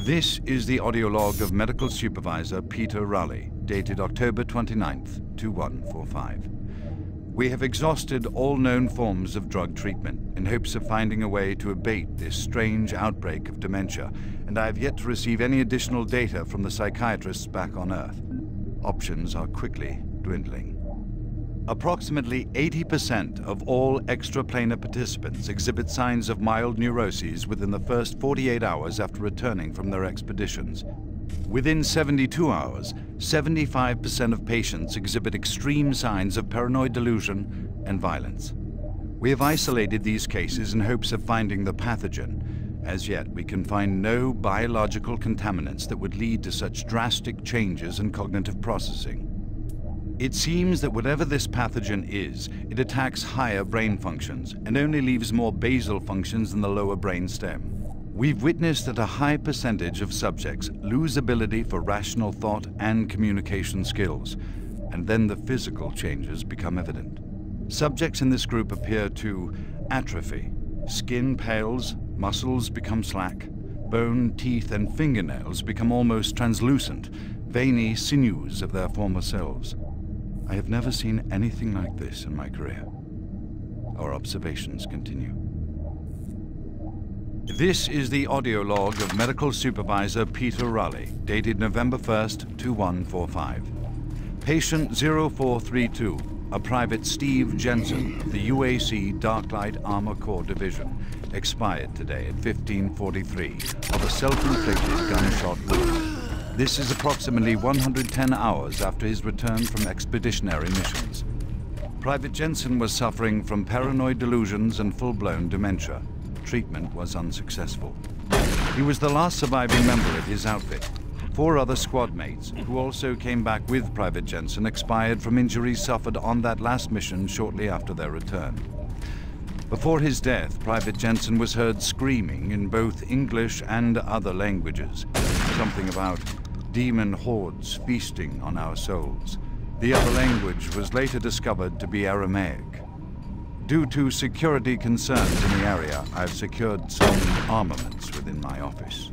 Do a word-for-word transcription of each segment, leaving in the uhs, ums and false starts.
This is the audio log of Medical Supervisor Peter Raleigh, dated October twenty-ninth, two one four five. We have exhausted all known forms of drug treatment in hopes of finding a way to abate this strange outbreak of dementia, and I have yet to receive any additional data from the psychiatrists back on Earth. Options are quickly dwindling. Approximately eighty percent of all extraplanar participants exhibit signs of mild neuroses within the first forty-eight hours after returning from their expeditions. Within seventy-two hours, seventy-five percent of patients exhibit extreme signs of paranoid delusion and violence. We have isolated these cases in hopes of finding the pathogen. As yet, we can find no biological contaminants that would lead to such drastic changes in cognitive processing. It seems that whatever this pathogen is, it attacks higher brain functions and only leaves more basal functions in the lower brain stem. We've witnessed that a high percentage of subjects lose ability for rational thought and communication skills, and then the physical changes become evident. Subjects in this group appear to atrophy. Skin pales, muscles become slack, bone, teeth, and fingernails become almost translucent, veiny sinews of their former selves. I have never seen anything like this in my career. Our observations continue. This is the audio log of Medical Supervisor Peter Raleigh, dated November first, two one four five. Patient zero four three two, a Private Steve Jensen of the U A C Darklight Armor Corps Division, expired today at fifteen forty-three of a self-inflicted gunshot wound. This is approximately one hundred ten hours after his return from expeditionary missions. Private Jensen was suffering from paranoid delusions and full-blown dementia. Treatment was unsuccessful. He was the last surviving member of his outfit. Four other squad mates, who also came back with Private Jensen, expired from injuries suffered on that last mission shortly after their return. Before his death, Private Jensen was heard screaming in both English and other languages, something about demon hordes feasting on our souls. The other language was later discovered to be Aramaic. Due to security concerns in the area, I've secured some armaments within my office.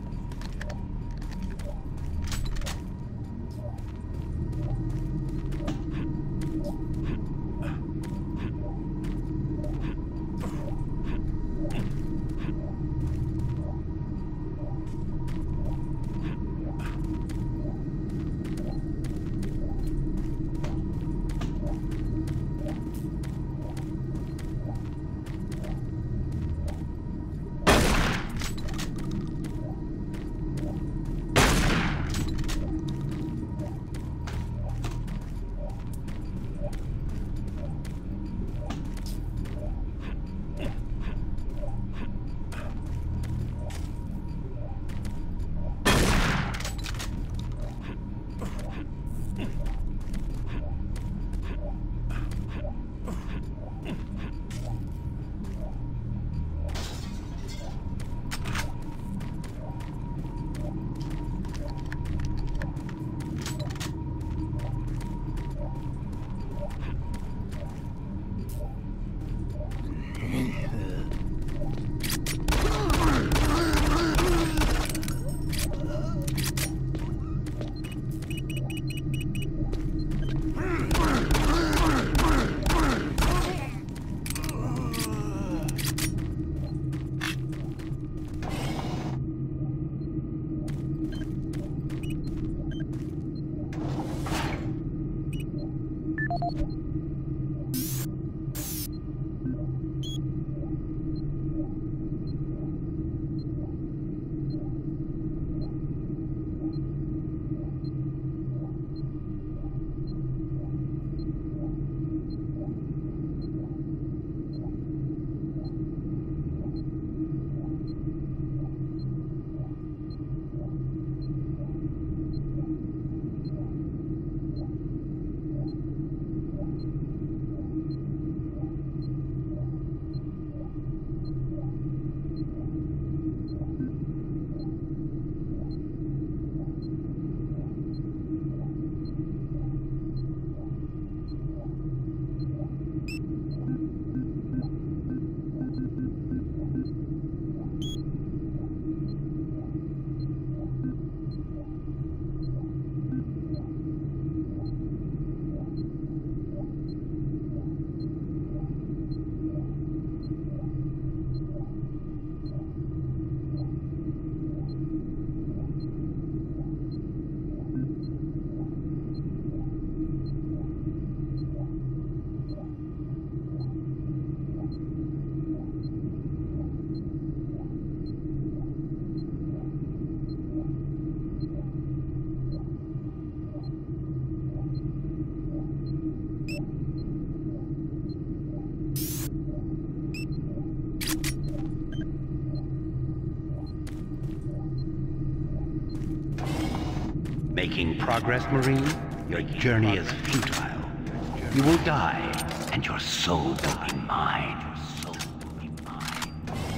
Making progress, Marine? Your journey is futile. You will die, and your soul will be mine. Your soul will be mine.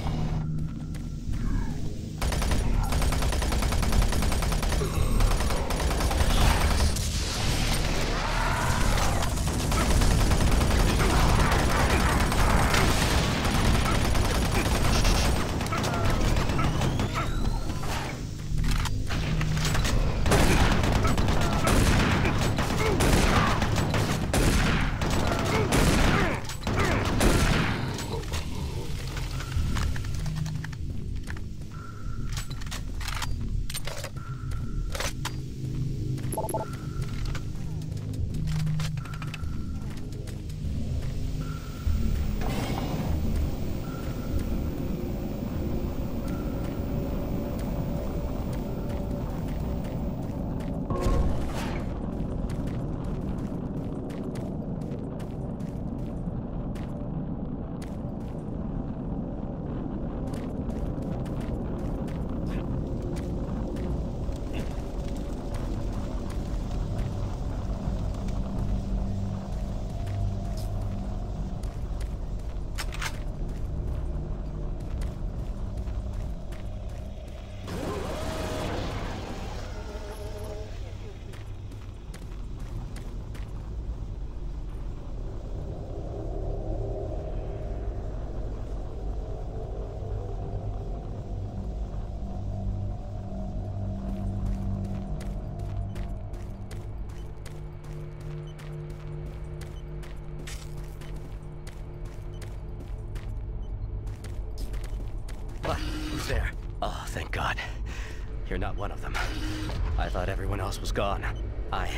What? Who's there? Oh, thank God. You're not one of them. I thought everyone else was gone. I...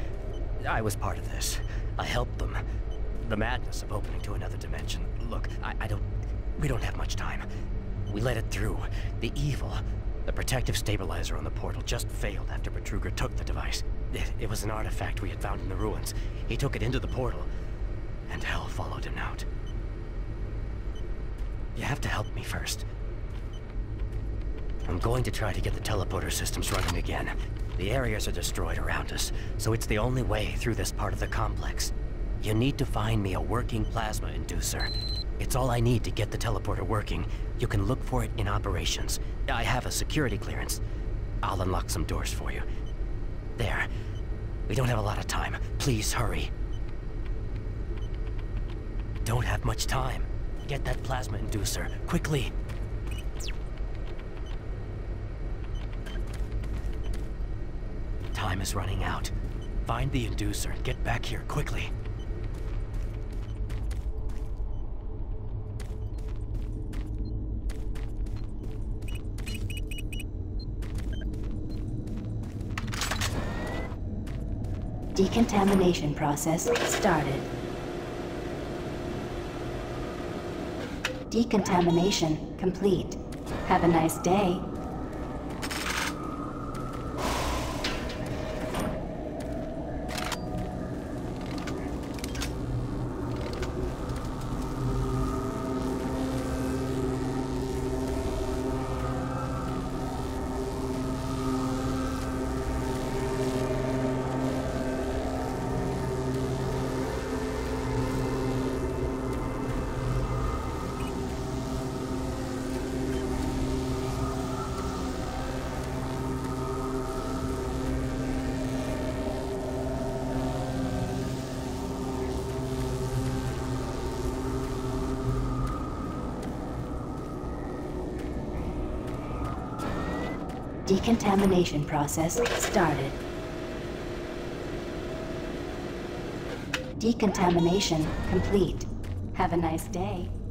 I was part of this. I helped them. The madness of opening to another dimension. Look, I, I don't... We don't have much time. We let it through. The evil, the protective stabilizer on the portal just failed after Betruger took the device. It, it was an artifact we had found in the ruins. He took it into the portal, and hell followed him out. You have to help me first. I'm going to try to get the teleporter systems running again. The areas are destroyed around us, so it's the only way through this part of the complex. You need to find me a working plasma inducer. It's all I need to get the teleporter working. You can look for it in operations. I have a security clearance. I'll unlock some doors for you. There. We don't have a lot of time. Please hurry. Don't have much time. Get that plasma inducer, quickly. Time is running out. Find the inducer and get back here quickly. Decontamination process started. Decontamination complete. Have a nice day. Decontamination process started. Decontamination complete. Have a nice day.